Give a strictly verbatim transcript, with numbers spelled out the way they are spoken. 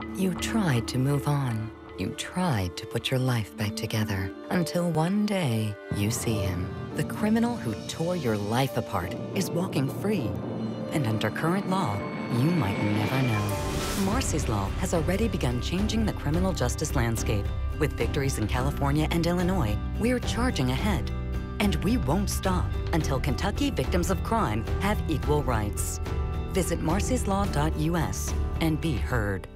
You tried to move on. You tried to put your life back together until one day you see him. The criminal who tore your life apart is walking free. And under current law, you might never know. Marsy's Law has already begun changing the criminal justice landscape. With victories in California and Illinois, we're charging ahead. And we won't stop until Kentucky victims of crime have equal rights. Visit marsy's law dot U S and be heard.